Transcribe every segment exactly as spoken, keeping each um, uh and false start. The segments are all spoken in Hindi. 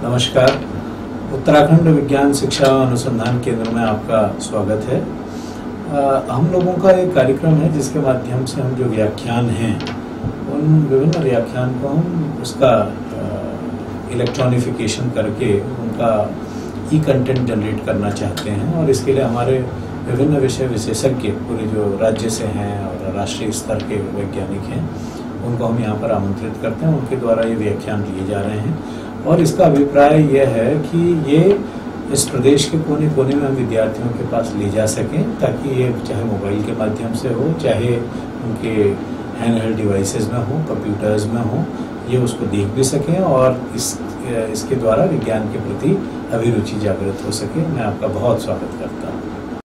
नमस्कार। उत्तराखंड विज्ञान शिक्षा अनुसंधान केंद्र में आपका स्वागत है। आ, हम लोगों का एक कार्यक्रम है जिसके माध्यम से हम जो व्याख्यान हैं उन विभिन्न व्याख्यान को हम उसका इलेक्ट्रॉनिफिकेशन करके उनका ई कंटेंट जनरेट करना चाहते हैं और इसके लिए हमारे विभिन्न विषय विशेषज्ञ पूरे जो राज्य से हैं और राष्ट्रीय स्तर के वैज्ञानिक हैं उनको हम यहाँ पर आमंत्रित करते हैं। उनके द्वारा ये व्याख्यान लिए जा रहे हैं और इसका अभिप्राय यह है कि ये इस प्रदेश के कोने कोने में हम विद्यार्थियों के पास ले जा सकें ताकि ये चाहे मोबाइल के माध्यम से हो, चाहे उनके हैंड हेल्ड डिवाइसेस में हो, कंप्यूटर्स में हो, ये उसको देख भी सकें और इस इसके द्वारा विज्ञान के प्रति अभिरुचि जागृत हो सके। मैं आपका बहुत स्वागत करता हूँ।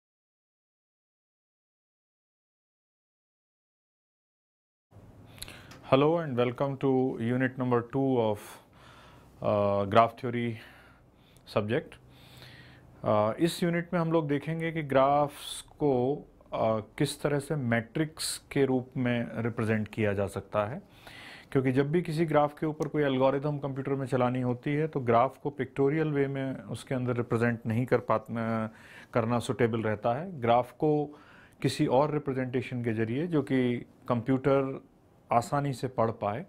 Hello and welcome to unit number two of uh, graph theory subject. uh, इस यूनिट में हम लोग देखेंगे कि ग्राफ्स को uh, किस तरह से मैट्रिक्स के रूप में रिप्रेजेंट किया जा सकता है, क्योंकि जब भी किसी ग्राफ के ऊपर कोई एल्गोरिथम कंप्यूटर में चलानी होती है तो ग्राफ को पिक्टोरियल वे में उसके अंदर रिप्रेजेंट नहीं कर पा करना सुटेबल रहता है। ग्राफ को किसी और रिप्रेजेंटेशन के जरिए जो कि कंप्यूटर आसानी से पढ़ पाए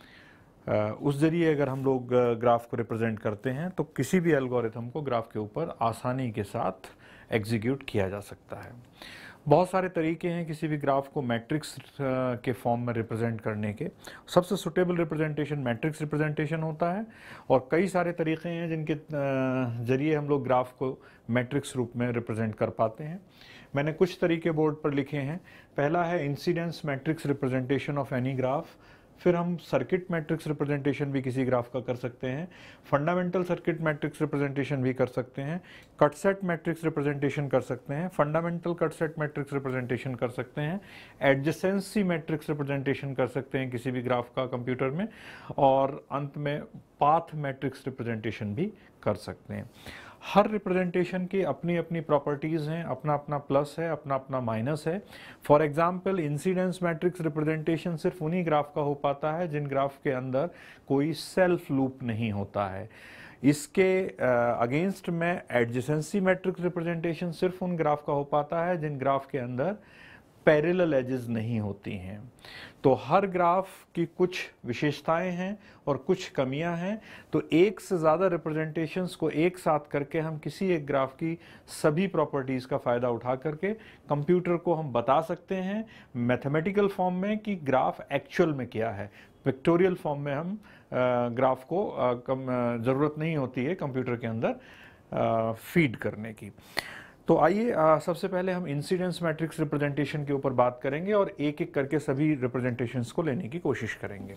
उस जरिए अगर हम लोग ग्राफ को रिप्रेजेंट करते हैं तो किसी भी एल्गोरिथम को ग्राफ के ऊपर आसानी के साथ एग्जीक्यूट किया जा सकता है। बहुत सारे तरीके हैं किसी भी ग्राफ को मैट्रिक्स के फॉर्म में रिप्रेजेंट करने के। सबसे सुटेबल रिप्रेजेंटेशन मैट्रिक्स रिप्रेजेंटेशन होता है और कई सारे तरीके हैं जिनके जरिए हम लोग ग्राफ को मैट्रिक्स रूप में रिप्रेजेंट कर पाते हैं। मैंने कुछ तरीके बोर्ड पर लिखे हैं। पहला है incidence matrix representation of any graph. फिर हम सर्किट मैट्रिक्स रिप्रेजेंटेशन भी किसी ग्राफ का कर सकते हैं। फंडामेंटल सर्किट मैट्रिक्स रिप्रेजेंटेशन भी कर सकते हैं। कट सेट मैट्रिक्स रिप्रेजेंटेशन कर सकते हैं। Fundamental cut set matrix representation कर सकते हैं। एडजेसेंसी मैट्रिक्स रिप्रेजेंटेशन कर सकते हैं किसी भी ग्राफ का कंप्यूटर में। और अंत में पाथ मैट्रिक्स रिप्रेजेंटेशन भी कर सकते हैं। हर रिप्रेजेंटेशन की अपनी अपनी प्रॉपर्टीज़ हैं, अपना अपना प्लस है, अपना अपना माइनस है। For example incidence matrix representation सिर्फ उन्हीं ग्राफ का हो पाता है जिन ग्राफ के अंदर कोई सेल्फ लूप नहीं होता है। इसके अगेंस्ट में एडजेसेंसी मैट्रिक्स रिप्रेजेंटेशन सिर्फ उन ग्राफ का हो पाता है जिन ग्राफ के अंदर पैरेलल एजेस नहीं होती हैं। तो हर ग्राफ की कुछ विशेषताएं हैं और कुछ कमियां हैं। तो एक से ज़्यादा रिप्रेजेंटेशंस को एक साथ करके हम किसी एक ग्राफ की सभी प्रॉपर्टीज़ का फ़ायदा उठा करके कंप्यूटर को हम बता सकते हैं मैथमेटिकल फॉर्म में कि ग्राफ एक्चुअल में क्या है। पिक्टोरियल फॉर्म में हम ग्राफ को कम ज़रूरत नहीं होती है कंप्यूटर के अंदर फीड करने की। तो आइए सबसे पहले हम इंसिडेंस मैट्रिक्स रिप्रेजेंटेशन के ऊपर बात करेंगे और एक एक करके सभी रिप्रेजेंटेशंस को लेने की कोशिश करेंगे।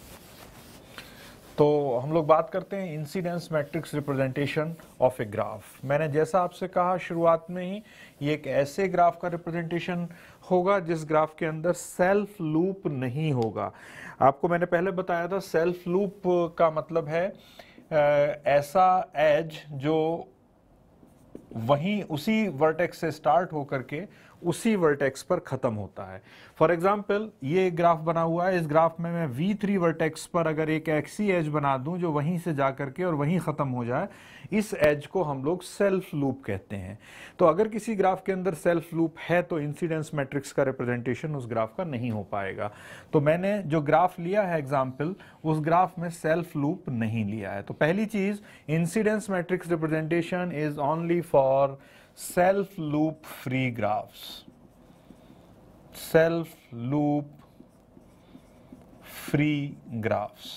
तो हम लोग बात करते हैं incidence matrix representation of a graph. मैंने जैसा आपसे कहा शुरुआत में ही, ये एक ऐसे ग्राफ का रिप्रेजेंटेशन होगा जिस ग्राफ के अंदर सेल्फ लूप नहीं होगा। आपको मैंने पहले बताया था सेल्फ लूप का मतलब है ऐसा एज जो वहीं उसी वर्टेक्स से स्टार्ट होकर के उसी वर्टेक्स पर खत्म होता है। फॉर एग्जाम्पल ये ग्राफ बना हुआ है, इस ग्राफ में मैं वी थ्री वर्टेक्स पर अगर एक ऐसी एज बना दूं जो वहीं से जा करके और वहीं खत्म हो जाए, इस एज को हम लोग सेल्फ लूप कहते हैं। तो अगर किसी ग्राफ के अंदर सेल्फ लूप है तो इंसिडेंस मैट्रिक्स का रिप्रेजेंटेशन उस ग्राफ का नहीं हो पाएगा। तो मैंने जो ग्राफ लिया है एग्जाम्पल, उस ग्राफ में सेल्फ लूप नहीं लिया है। तो पहली चीज, incidence matrix representation is only for self loop free graphs. Self loop free graphs.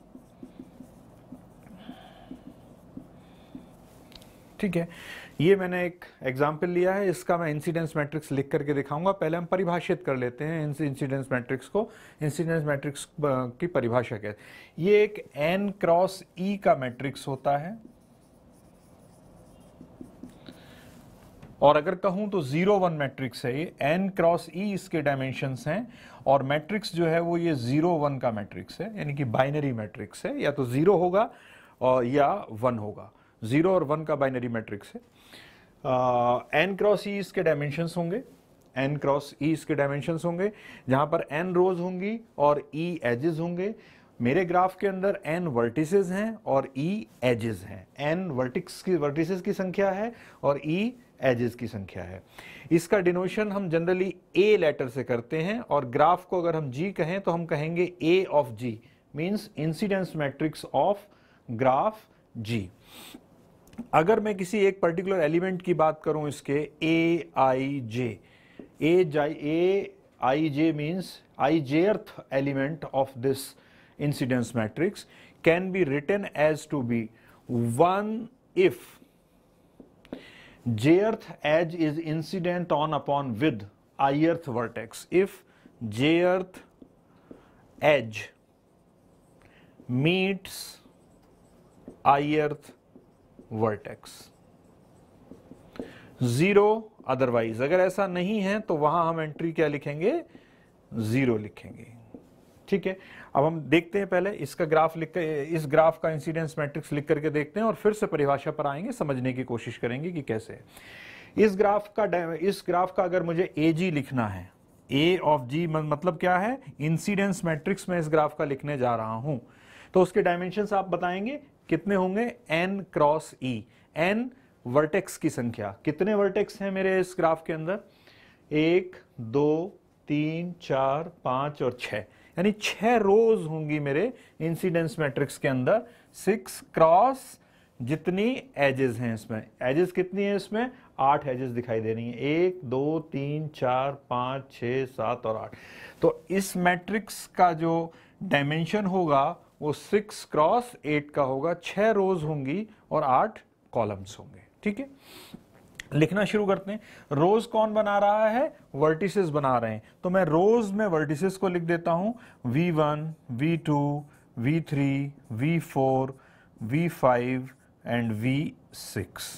ठीक है, ये मैंने एक एग्जाम्पल लिया है, इसका मैं इंसिडेंस मैट्रिक्स लिख करके दिखाऊंगा। पहले हम परिभाषित कर लेते हैं इंसिडेंस मैट्रिक्स को। इंसिडेंस मैट्रिक्स की परिभाषा क्या है? ये एक एन क्रॉस ई का मैट्रिक्स होता है और अगर कहूं तो जीरो वन मैट्रिक्स है ये। एन क्रॉस ई इसके डायमेंशंस हैं और मैट्रिक्स जो है वो ये जीरो वन का मैट्रिक्स है, यानी कि बाइनरी मैट्रिक्स है। या तो जीरो होगा और या वन होगा, जीरो और वन का बाइनरी मैट्रिक्स है। एन क्रॉस ई इसके डायमेंशंस होंगे, एन क्रॉस ई इसके डायमेंशंस होंगे, जहां पर एन रोज होंगी और ई एजेस होंगे। मेरे ग्राफ के अंदर n वर्टिसेस हैं और e एजेस हैं। n वर्टिक्स की वर्टिसेस की संख्या है और e एजेस की संख्या है। इसका डिनोशन हम जनरली a लेटर से करते हैं और ग्राफ को अगर हम g कहें तो हम कहेंगे a of g, means incidence matrix of graph g। अगर मैं किसी एक पर्टिकुलर एलिमेंट की बात करूं इसके a i j, a a I j means I jth element of this incidence matrix can be written as to be one if jth edge is incident on upon with ith vertex. If jth edge meets ith vertex, zero otherwise. अगर ऐसा नहीं है तो वहां हम एंट्री क्या लिखेंगे, जीरो लिखेंगे। ठीक है, अब हम देखते हैं पहले इसका ग्राफ लिख कर, इस ग्राफ का इंसिडेंस मैट्रिक्स लिख करके देखते हैं और फिर से परिभाषा पर आएंगे, समझने की कोशिश करेंगे कि कैसे है। इस ग्राफ का इस ग्राफ का अगर मुझे ए जी लिखना है, ए ऑफ जी मतलब क्या है, इंसिडेंस मैट्रिक्स में इस ग्राफ का लिखने जा रहा हूं, तो उसके डायमेंशंस आप बताएंगे कितने होंगे, N cross E. N vertex की संख्या, कितने वर्टेक्स हैं मेरे इस ग्राफ के अंदर, एक, दो, तीन, चार, पांच और छह, यानी छह रोज होंगी मेरे इंसिडेंस मैट्रिक्स के अंदर। सिक्स क्रॉस जितनी एजेस हैं इसमें, एजेस कितनी है इसमें, आठ एजेस दिखाई दे रही हैं, एक, दो, तीन, चार, पांच, छह, सात और आठ। तो इस मैट्रिक्स का जो डायमेंशन होगा वो सिक्स क्रॉस एट का होगा, छह रोज होंगी और आठ कॉलम्स होंगे। ठीक है, लिखना शुरू करते हैं। रोज कौन बना रहा है, वर्टिसेस बना रहे हैं, तो मैं रोज में वर्टिसेस को लिख देता हूं V one, V two, V three, V four, V five and V six.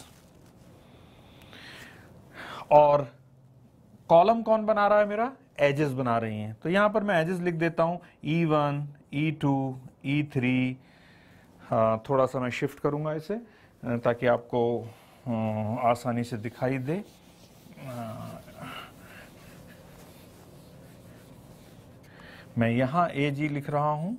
और कॉलम कौन बना रहा है मेरा, एजेस बना रही हैं, तो यहां पर मैं एजेस लिख देता हूं E one, E two, E three. हाँ, थोड़ा सा मैं शिफ्ट करूंगा इसे ताकि आपको आसानी से दिखाई दे। मैं यहां ए जी लिख रहा हूं,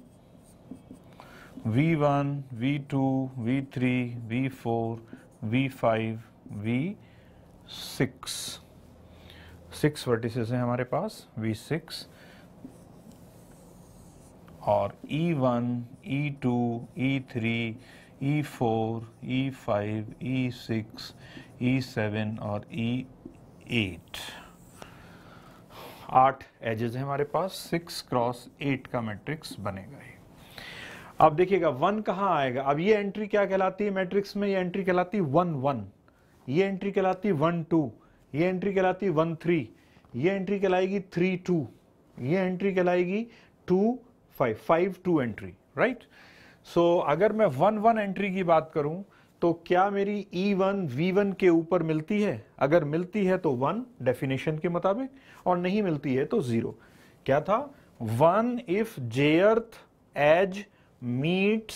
V one, V two, V three, V four, V five, V six. Six vertices हैं हमारे पास, वी सिक्स। और E one, E two, E three, E four, E five, E six, E seven और ई एट। आठ एजेस हैं हमारे पास, सिक्स क्रॉस एट का मैट्रिक्स बनेगा ये। अब देखिएगा वन कहाँ आएगा, अब ये एंट्री क्या कहलाती है मैट्रिक्स में, ये एंट्री कहलाती है वन वन, ये एंट्री कहलाती है वन टू, ये एंट्री कहलाती है वन थ्री, ये एंट्री कहलाएगी थ्री टू, ये एंट्री कहलाएगी two five, five two entry, right. So अगर मैं वन वन एंट्री की बात करूं तो क्या मेरी ई वन वी वन के ऊपर मिलती है, अगर मिलती है तो वन डेफिनेशन के मुताबिक, और नहीं मिलती है तो जीरो। क्या था, one if jth edge meets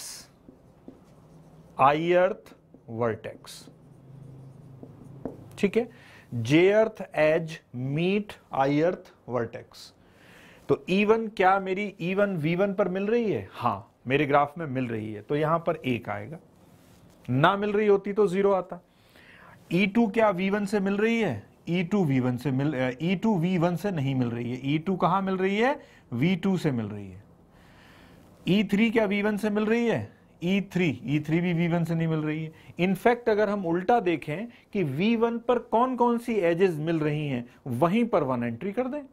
ith vertex. ठीक है, jth edge meet ith vertex. तो ई वन क्या मेरी ई वन वी वन पर मिल रही है, हाँ मेरे ग्राफ में मिल रही है, तो यहां पर एक आएगा, ना मिल रही होती तो जीरो आता। ई टू क्या वी वन से मिल रही है, ई टू वी वन से मिल ई टू वी वन से नहीं मिल रही है, ई टू कहां मिल रही है, वी टू से मिल रही है। ई थ्री क्या वी वन से मिल रही है, ई थ्री ई थ्री भी वी वन से नहीं मिल रही है। इनफैक्ट अगर हम उल्टा देखें कि वी वन पर कौन कौन सी एजेस मिल रही हैं, वहीं पर वन एंट्री कर दें।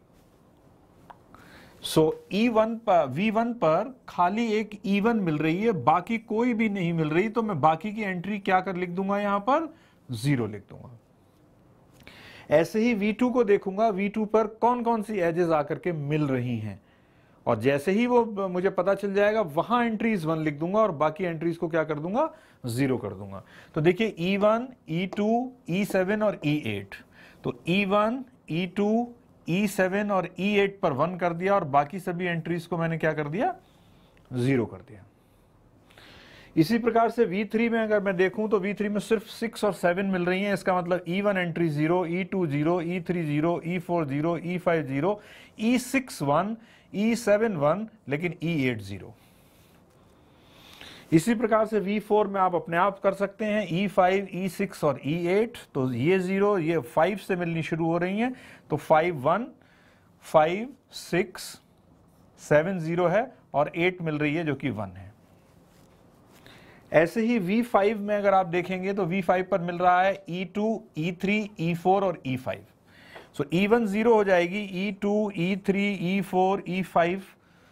सो ई वन पर वी वन पर खाली एक ई वन मिल रही है, बाकी कोई भी नहीं मिल रही, तो मैं बाकी की एंट्री क्या कर लिख दूंगा, यहां पर जीरो लिख दूंगा। ऐसे ही वी टू को देखूंगा, वी टू पर कौन कौन सी एजेस आकर के मिल रही हैं, और जैसे ही वो मुझे पता चल जाएगा वहां एंट्रीज वन लिख दूंगा और बाकी एंट्रीज को क्या कर दूंगा, जीरो कर दूंगा। तो देखिए E one, E two, E seven और ई एट, तो E one, E two, E seven और ई एट पर वन कर दिया और बाकी सभी एंट्रीज को मैंने क्या कर दिया, जीरो कर दिया। इसी प्रकार से वी थ्री में अगर मैं देखूं तो वी थ्री में सिर्फ सिक्स और सेवन मिल रही हैं, इसका मतलब E one entry zero, E two zero, E three zero, E four zero, E five zero, E six one, E seven one, लेकिन ई एट जीरो। इसी प्रकार से वी फोर में आप अपने आप कर सकते हैं ई फाइव, ई सिक्स और ई एट, तो ये जीरो ये फाइव से मिलनी शुरू हो रही हैं, तो five one, five six, seven zero है और एट मिल रही है जो कि वन है। ऐसे ही वी फाइव में अगर आप देखेंगे तो वी फाइव पर मिल रहा है E two, E three, E four और E five. So E one zero हो जाएगी, E two, E three, E four, E five,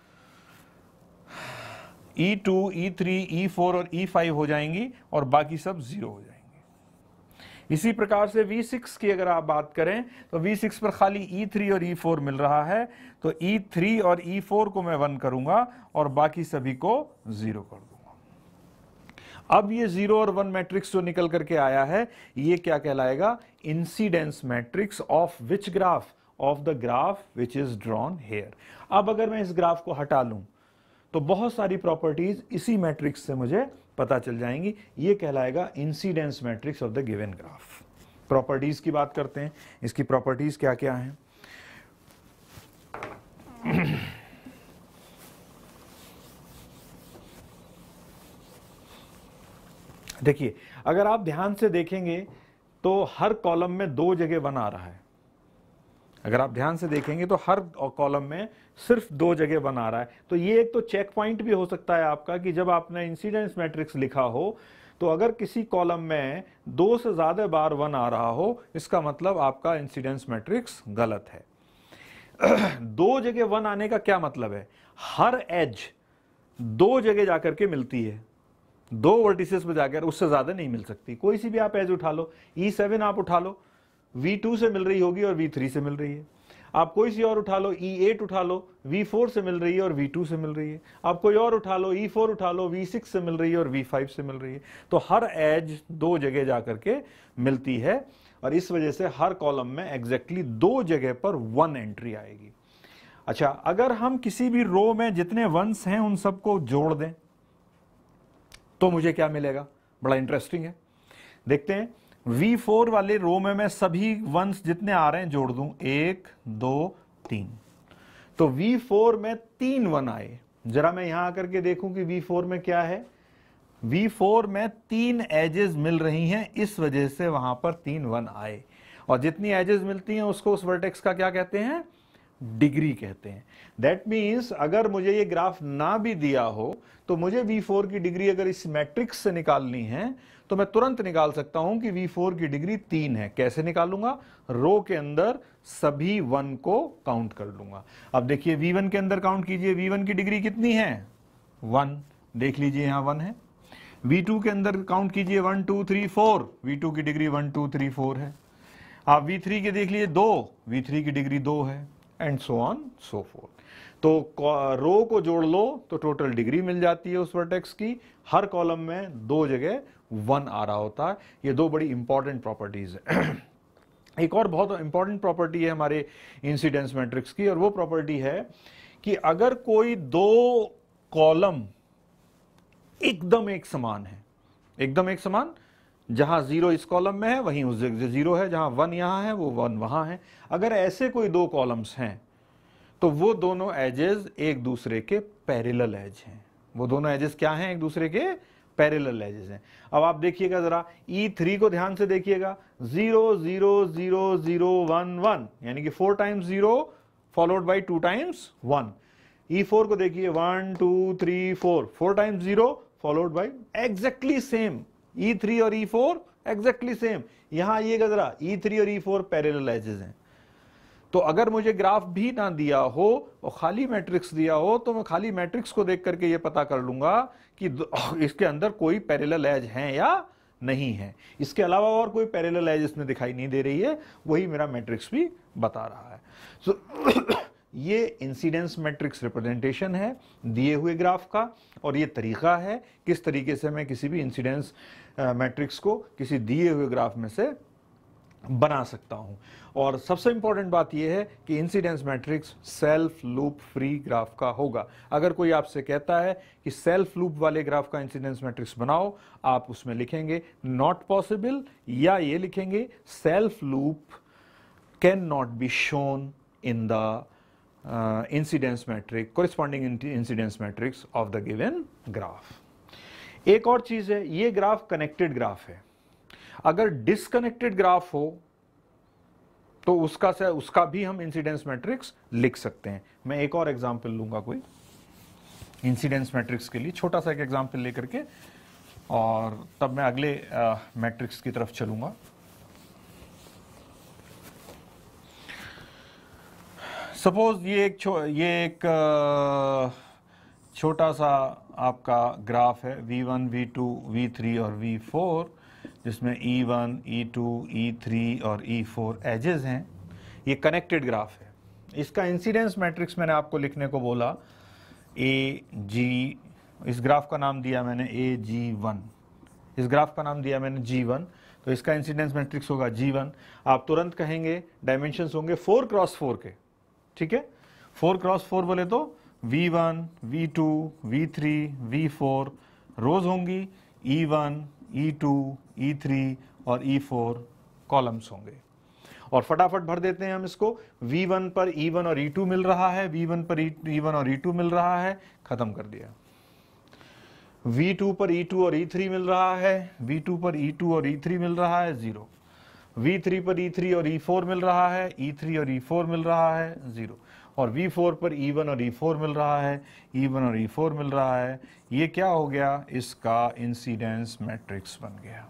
E two, E three, E four और ई फाइव हो जाएंगी और बाकी सब जीरो हो जाएंगे। इसी प्रकार से वी सिक्स की अगर आप बात करें तो वी सिक्स पर खाली ई थ्री और ई फोर मिल रहा है, तो ई थ्री और ई फोर को मैं वन करूंगा और बाकी सभी को जीरो कर दूंगा। अब ये जीरो और वन मैट्रिक्स जो निकल करके आया है, ये क्या कहलाएगा? Incidence matrix of which graph? Of the graph which is drawn here. अब अगर मैं इस ग्राफ को हटा लूं तो बहुत सारी प्रॉपर्टीज इसी मैट्रिक्स से मुझे पता चल जाएंगी। ये कहलाएगा incidence matrix of the given graph. Properties की बात करते हैं, इसकी प्रॉपर्टीज क्या क्या हैं। देखिए, अगर आप ध्यान से देखेंगे तो हर कॉलम में दो जगह वन आ रहा है। अगर आप ध्यान से देखेंगे तो हर कॉलम में सिर्फ दो जगह वन आ रहा है। तो ये एक तो चेक पॉइंट भी हो सकता है आपका कि जब आपने इंसिडेंस मैट्रिक्स लिखा हो तो अगर किसी कॉलम में दो से ज्यादा बार वन आ रहा हो, इसका मतलब आपका इंसिडेंस मैट्रिक्स गलत है। दो जगह वन आने का क्या मतलब है? हर एज दो जगह जाकर के मिलती है, दो वर्टिसेस पे जाकर, उससे ज्यादा नहीं मिल सकती। कोई सी भी आप एज उठा लो, ई सेवन आप उठा लो, वी टू से मिल रही होगी और वी थ्री से मिल रही है। आप कोई सी और उठा लो, ई एट उठा लो, वी फोर से मिल रही है और वी टू से मिल रही है। आप कोई और उठा लो, ई फोर उठा लो, वी सिक्स से मिल रही है और वी फाइव से मिल रही है। तो हर एज दो जगह जाकर के मिलती है और इस वजह से हर कॉलम में एग्जैक्टली दो जगह पर वन एंट्री आएगी। अच्छा, अगर हम किसी भी रो में जितने वंस हैं उन सबको जोड़ दें तो मुझे क्या मिलेगा? बड़ा इंटरेस्टिंग है, देखते हैं। वी फोर वाले रो में मैं सभी वंस जितने आ रहे हैं जोड़ दूं, एक, दो, तीन, तो वी फोर में तीन वन आए। जरा मैं यहां आकर के देखूं कि वी फोर में क्या है। वी फोर में तीन एजेस मिल रही हैं, इस वजह से वहां पर तीन वन आए। और जितनी एजेस मिलती हैं उसको उस वर्टेक्स का क्या कहते हैं? डिग्री कहते हैं। दैट मीन्स अगर मुझे ये ग्राफ ना भी दिया हो तो मुझे वी फोर की डिग्री अगर इस मैट्रिक्स से निकालनी है तो मैं तुरंत निकाल सकता हूं कि वी फोर की डिग्री तीन है। कैसे निकालूंगा? रो के अंदर सभी वन को काउंट कर लूंगा। अब देखिए, वी वन के अंदर काउंट कीजिए, वी वन की डिग्री कितनी है? वन, देख लीजिए यहां वन है। वी टू के अंदर काउंट कीजिए, one two three four, V two की degree one two three four है। आप वी थ्री के देख लीजिए, दो, वी थ्री की डिग्री दो है, and so on so fourth. तो रो को जोड़ लो तो टोटल डिग्री मिल जाती है उस वर्टेक्स की। हर कॉलम में दो जगह वन आ रहा होता है। ये दो बड़ी इंपॉर्टेंट प्रॉपर्टीज है। एक और बहुत इंपॉर्टेंट प्रॉपर्टी है हमारे इंसिडेंस मैट्रिक्स की, और वो प्रॉपर्टी है कि अगर कोई दो कॉलम एकदम एक समान है, एकदम एक समान, जहां जीरो इस कॉलम में है वहीं उस जगह जीरो है, जहां वन यहां है वो वन वहां है, अगर ऐसे कोई दो कॉलम्स हैं तो वो दोनों एजेस एक दूसरे के पैरेलल एज हैं। वो दोनों एजेस क्या हैं? एक दूसरे के पैरेलल एजेस हैं। अब आप देखिएगा जरा, ई थ्री को ध्यान से देखिएगा, zero zero zero zero one one, यानी कि four times zero followed by two times one. E four को देखिए, one two three four, four times zero followed by exactly same. E three और ई फोर एग्जैक्टली सेम। यहां आइएगा जरा, ई थ्री और ई फोर पैरेलल एजेस हैं। तो अगर मुझे ग्राफ भी ना दिया हो और खाली मैट्रिक्स दिया हो तो मैं खाली मैट्रिक्स को देख करके ये पता कर लूंगा कि इसके अंदर कोई पैरेलल एज है या नहीं है। इसके अलावा और कोई पैरेलल एज इसमें दिखाई नहीं दे रही है, वही मेरा मैट्रिक्स भी बता रहा है। सो so, ये इंसिडेंस मैट्रिक्स रिप्रेजेंटेशन है दिए हुए ग्राफ का, और ये तरीका है किस तरीके से मैं किसी भी इंसिडेंस मैट्रिक्स को किसी दिए हुए ग्राफ में से बना सकता हूं। और सबसे इंपॉर्टेंट बात यह है कि incidence matrix self loop free graph का होगा। अगर कोई आपसे कहता है कि सेल्फ लूप वाले ग्राफ का इंसिडेंस मैट्रिक्स बनाओ, आप उसमें लिखेंगे नॉट पॉसिबल, या ये लिखेंगे self loop can not be shown in the incidence matrix corresponding incidence matrix of the given graph. एक और चीज है, ये ग्राफ कनेक्टेड ग्राफ है। अगर डिसकनेक्टेड ग्राफ हो तो उसका से उसका भी हम इंसिडेंस मैट्रिक्स लिख सकते हैं। मैं एक और एग्जांपल लूंगा कोई इंसिडेंस मैट्रिक्स के लिए, छोटा सा एक एग्जांपल लेकर के, और तब मैं अगले मैट्रिक्स की तरफ चलूंगा। सपोज ये एक छो, ये एक छोटा सा आपका ग्राफ है V one, V two, V three और वी फोर, जिसमें E one, E two, E three और ई फोर एजेस हैं। ये कनेक्टेड ग्राफ है। इसका इंसिडेंस मैट्रिक्स मैंने आपको लिखने को बोला ए जी, इस ग्राफ का नाम दिया मैंने ए जी वन, इस ग्राफ का नाम दिया मैंने जी वन, तो इसका इंसिडेंस मैट्रिक्स होगा जी वन। आप तुरंत कहेंगे डायमेंशंस होंगे फोर क्रॉस फोर के, ठीक है। फोर क्रॉस फोर बोले तो V one, V two, V three, V four rows होंगी, E one, E two, E three और ई फोर कॉलम्स होंगे। और फटाफट भर देते हैं हम इसको। वी वन पर ई वन और ई टू मिल रहा है, वी वन पर ई वन और ई टू मिल रहा है, खत्म कर दिया। वी टू पर ई टू और ई थ्री मिल रहा है, वी टू पर ई टू और ई थ्री मिल रहा है, जीरो। वी थ्री पर ई थ्री और ई फोर मिल रहा है, ई थ्री और ई फोर मिल रहा है, जीरो। और वी फोर पर ई वन और ई फोर मिल रहा है, ई वन और ई फोर मिल रहा है। ये क्या हो गया? इसका इंसिडेंस मैट्रिक्स बन गया।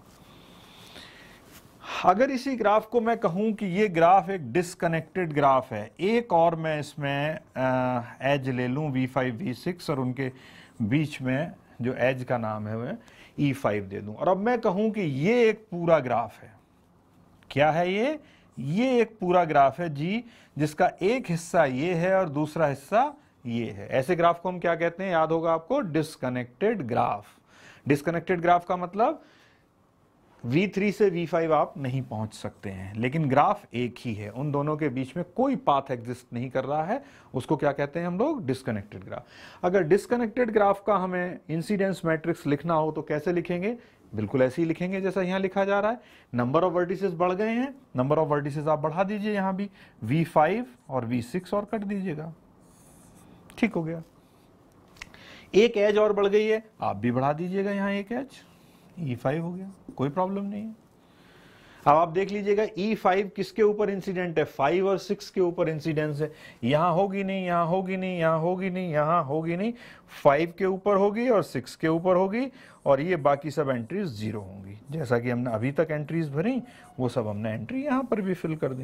अगर इसी ग्राफ को मैं कहूं कि ये ग्राफ एक डिसकनेक्टेड ग्राफ है, एक और मैं इसमें एज ले लूं वी फाइव, वी सिक्स, और उनके बीच में जो एज का नाम है वह ई फाइव दे दूं, और अब मैं कहूं कि ये एक पूरा ग्राफ है। क्या है ये? ये एक पूरा ग्राफ है जी, जिसका एक हिस्सा ये है और दूसरा हिस्सा ये है। ऐसे ग्राफ को हम क्या कहते हैं? याद होगा आपको, डिसकनेक्टेड ग्राफ। डिसकनेक्टेड ग्राफ का मतलब वी थ्री से वी फाइव आप नहीं पहुंच सकते हैं, लेकिन ग्राफ एक ही है, उन दोनों के बीच में कोई पाथ एग्जिस्ट नहीं कर रहा है। उसको क्या कहते हैं हम लोग? Disconnected graph. अगर डिसकनेक्टेड ग्राफ का हमें इंसिडेंस मैट्रिक्स लिखना हो तो कैसे लिखेंगे? बिल्कुल ऐसे ही लिखेंगे जैसा यहां लिखा जा रहा है। नंबर ऑफ वर्टिसेस बढ़ गए हैं, नंबर ऑफ वर्टिसेस आप बढ़ा दीजिए, यहां भी वी फाइव और वी सिक्स और कट दीजिएगा, ठीक हो गया। एक एज और बढ़ गई है, आप भी बढ़ा दीजिएगा यहां एक एज, ई फाइव हो गया, कोई प्रॉब्लम नहीं है। अब आप देख लीजिएगा ई फाइव किसके ऊपर इंसिडेंट है? फाइव और सिक्स के ऊपर इंसिडेंस है। यहां होगी नहीं, यहां होगी नहीं, यहां होगी नहीं, यहां होगी नहीं, फाइव के ऊपर होगी और सिक्स के ऊपर होगी, और ये बाकी सब एंट्रीज जीरो होंगी। जैसा कि हमने अभी तक एंट्रीज भरी, वो सब हमने एंट्री यहां पर भी फिल कर दी।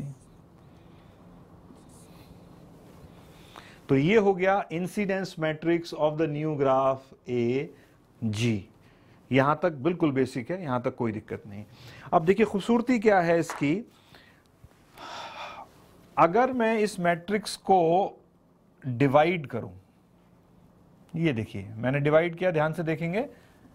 तो ये हो गया incidence matrix of the new graph A G. यहां तक बिल्कुल बेसिक है, यहां तक कोई दिक्कत नहीं। अब देखिए खूबसूरती क्या है इसकी। अगर मैं इस मैट्रिक्स को डिवाइड करूं, ये देखिए मैंने डिवाइड किया, ध्यान से देखेंगे,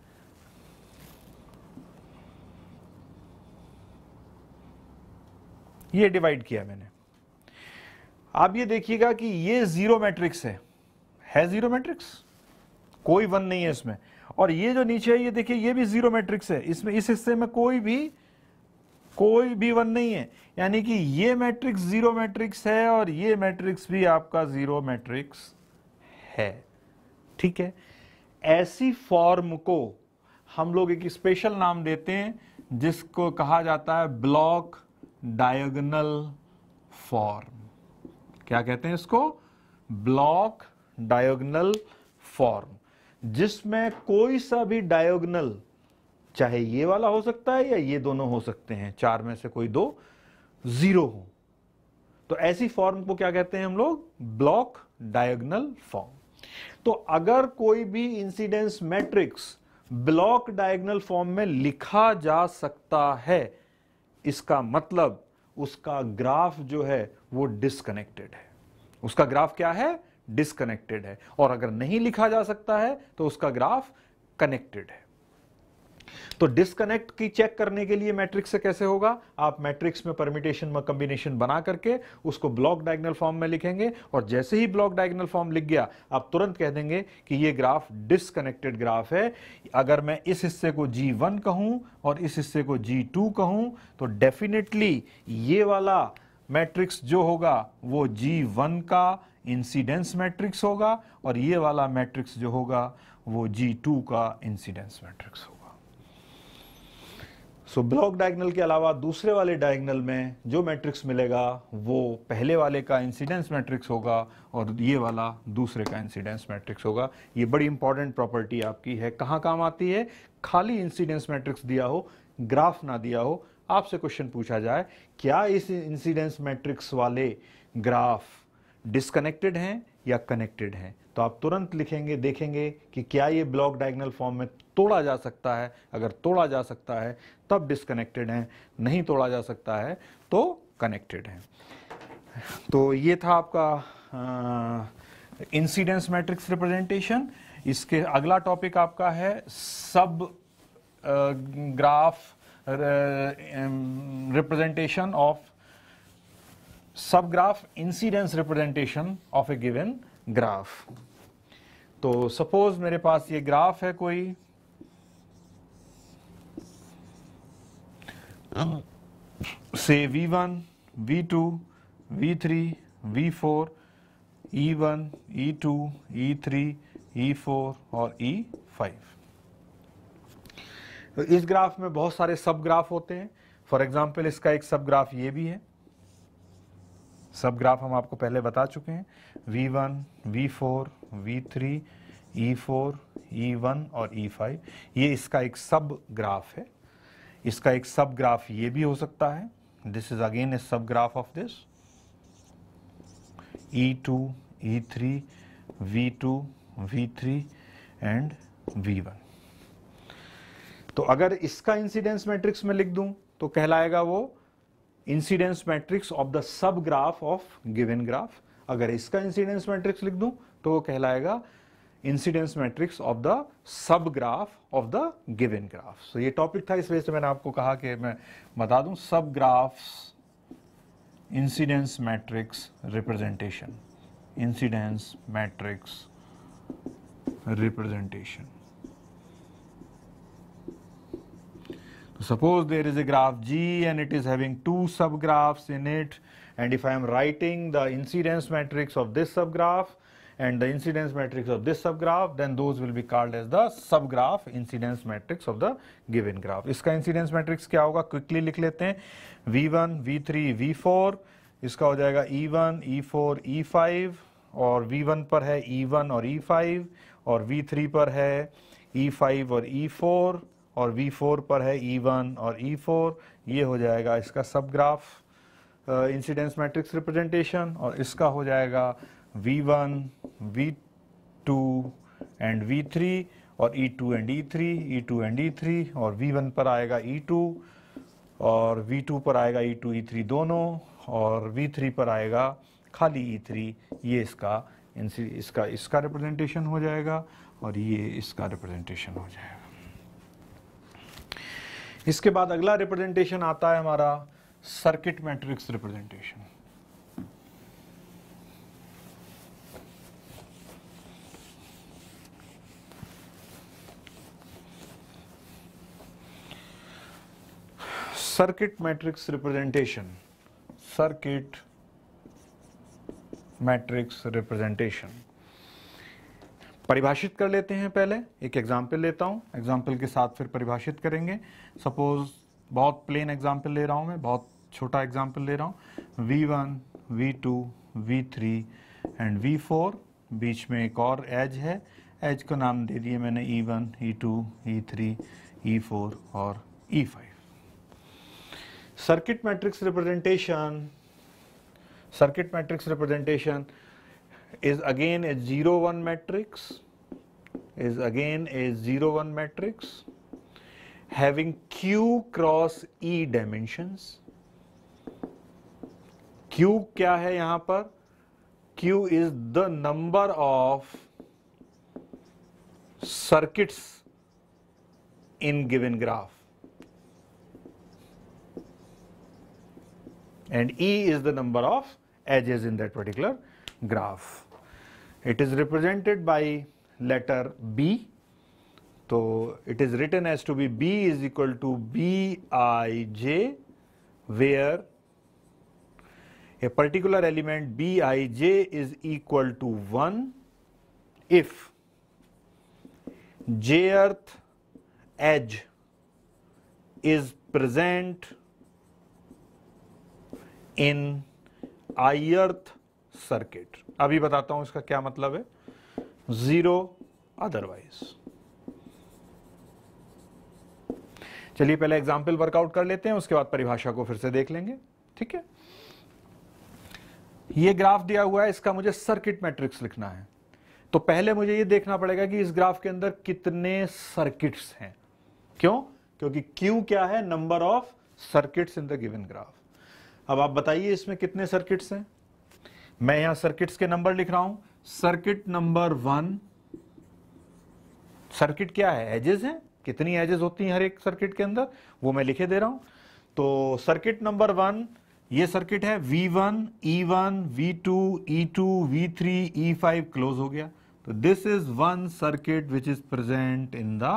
ये डिवाइड किया मैंने। आप ये देखिएगा कि ये जीरो मैट्रिक्स है, है जीरो मैट्रिक्स, कोई वन नहीं है इसमें। और ये जो नीचे है ये देखिए, ये भी जीरो मैट्रिक्स है, इसमें इस हिस्से में कोई भी कोई भी वन नहीं है, यानी कि ये मैट्रिक्स जीरो मैट्रिक्स है और ये मैट्रिक्स भी आपका जीरो मैट्रिक्स है, ठीक है। ऐसी फॉर्म को हम लोग एक स्पेशल नाम देते हैं, जिसको कहा जाता है ब्लॉक डायगोनल फॉर्म। क्या कहते हैं इसको? ब्लॉक डायगोनल फॉर्म, जिसमें कोई सा भी डायगोनल, चाहे ये वाला हो सकता है या ये दोनों हो सकते हैं, चार में से कोई दो जीरो हो, तो ऐसी फॉर्म को क्या कहते हैं हम लोग? Block diagonal form. तो अगर कोई भी incidence matrix block diagonal form में लिखा जा सकता है, इसका मतलब उसका ग्राफ जो है वो डिसकनेक्टेड है। उसका ग्राफ क्या है? डिसकनेक्टेड है। और अगर नहीं लिखा जा सकता है तो उसका ग्राफ कनेक्टेड है। तो डिस्कनेक्ट की चेक करने के लिए मैट्रिक्स से कैसे होगा, आप मैट्रिक्स में परम्यूटेशन में कॉम्बिनेशन बना करके उसको ब्लॉक डायगोनल फॉर्म में लिखेंगे, और जैसे ही ब्लॉक डायगोनल फॉर्म लिख गया आप तुरंत कह देंगे कि ये ग्राफ डिस्कनेक्टेड ग्राफ है। अगर मैं इस हिस्से को जी वन कहूं और इस हिस्से को जी टू कहूं तो डेफिनेटली ये वाला मैट्रिक्स जो होगा वो जी वन का इंसिडेंस मैट्रिक्स होगा, और ये वाला मैट्रिक्स जो होगा वो जी टू का इंसिडेंस मैट्रिक्स होगा। सो ब्लॉक डायगोनल के अलावा दूसरे वाले डायगोनल में जो मैट्रिक्स मिलेगा वो पहले वाले का इंसिडेंस मैट्रिक्स होगा और ये वाला दूसरे का इंसिडेंस मैट्रिक्स होगा। ये बड़ी इंपॉर्टेंट प्रॉपर्टी आपकी है। कहाँ काम आती है, खाली इंसिडेंस मैट्रिक्स दिया हो, ग्राफ ना दिया हो, आपसे क्वेश्चन पूछा जाए क्या इस इंसिडेंस मैट्रिक्स वाले ग्राफ डिस्कनेक्टेड हैं या कनेक्टेड हैं, तो आप तुरंत लिखेंगे, देखेंगे कि क्या ये ब्लॉक डायगोनल फॉर्म में तोड़ा जा सकता है। अगर तोड़ा जा सकता है तब डिस्कनेक्टेड हैं, नहीं तोड़ा जा सकता है तो कनेक्टेड हैं। तो ये था आपका इंसिडेंस मैट्रिक्स रिप्रेजेंटेशन। इसके अगला टॉपिक आपका है subgraph representation of subgraph incidence representation of a given graph. तो सपोज मेरे पास ये ग्राफ है कोई, से V one, V two, V three, V four, E one, E two, E three, E four और ई फाइव। तो इस ग्राफ में बहुत सारे सब ग्राफ होते हैं। फॉर एग्जाम्पल इसका एक सब ग्राफ ये भी है। सब ग्राफ हम आपको पहले बता चुके हैं, V one, V four, V three, E four, E one और ई फाइव। ये इसका एक सब ग्राफ है। इसका एक सब ग्राफ ये भी हो सकता है, this is again a subgraph of this, E two, E three, V two, V three and V one. तो अगर इसका इंसिडेंस मैट्रिक्स में लिख दूं तो कहलाएगा वो incidence matrix of the subgraph of given graph. अगर इसका इंसिडेंस मैट्रिक्स लिख दूं तो वो कहलाएगा incidence matrix of the subgraph of the given graph. So ये टॉपिक था, इस वजह से मैंने आपको कहा कि मैं बता दूं subgraphs incidence matrix representation, incidence matrix representation. Suppose there is a graph G and it is having two subgraphs in it, and if I am writing the incidence matrix of this subgraph and the incidence matrix of this subgraph, then those will be called as the subgraph incidence matrix of the given graph. इसका incidence matrix क्या होगा, quickly लिख लेते हैं, V one, V three, V four, इसका हो जाएगा E one, E four, E five, और वी वन पर है ई वन और ई फाइव, और वी थ्री पर है ई फाइव और ई फोर, और वी फोर पर है ई वन और ई फोर। ये हो जाएगा इसका सब ग्राफ इंसिडेंस मैट्रिक्स रिप्रेजेंटेशन, और इसका हो जाएगा V one, V two and V three, और E two and E three, E two and E three, और वी वन पर आएगा ई टू, और वी टू पर आएगा ई टू, ई थ्री दोनों, और वी थ्री पर आएगा खाली ई थ्री। ये इसका इसका इसका रिप्रेजेंटेशन हो जाएगा, और ये इसका रिप्रेजेंटेशन हो जाएगा। इसके बाद अगला रिप्रेजेंटेशन आता है हमारा circuit matrix representation. Circuit matrix representation, circuit matrix representation परिभाषित कर लेते हैं। पहले एक एग्जाम्पल लेता हूँ, एग्जाम्पल के साथ फिर परिभाषित करेंगे। सपोज बहुत प्लेन एग्जाम्पल ले रहा हूँ मैं, बहुत छोटा एग्जाम्पल ले रहा हूँ, V one, V two, V three and V four, बीच में एक और एज है, एज को नाम दे दिए मैंने E one, E two, E three, E four और E five. Circuit matrix representation, circuit matrix representation is again a zero one matrix, is again a zero one matrix having Q cross E dimensions. Q क्या है यहां पर, Q is the number of circuits in given graph. And E is the number of edges in that particular graph. It is represented by letter B. So it is written as to be B is equal to B I J, where a particular element B I J is equal to one if jth edge is present in ith circuit. अभी बताता हूं इसका क्या मतलब है. Zero otherwise. चलिए पहले एग्जाम्पल वर्कआउट कर लेते हैं, उसके बाद परिभाषा को फिर से देख लेंगे. ठीक है, ये ग्राफ दिया हुआ है, इसका मुझे सर्किट मैट्रिक्स लिखना है. तो पहले मुझे ये देखना पड़ेगा कि इस ग्राफ के अंदर कितने सर्किट्स हैं. क्यों? क्योंकि Q क्या है? Number of circuits in the given graph. अब आप बताइए इसमें कितने सर्किट्स हैं. मैं यहां सर्किट्स के नंबर लिख रहा हूं. सर्किट नंबर वन, सर्किट क्या है? एजेस हैं. कितनी एजेस होती हैं हर एक सर्किट के अंदर, वो मैं लिखे दे रहा हूं. तो सर्किट नंबर वन, ये सर्किट है V one, E one, V two, E two, V three, E five, close हो गया. तो this is one circuit which is present in the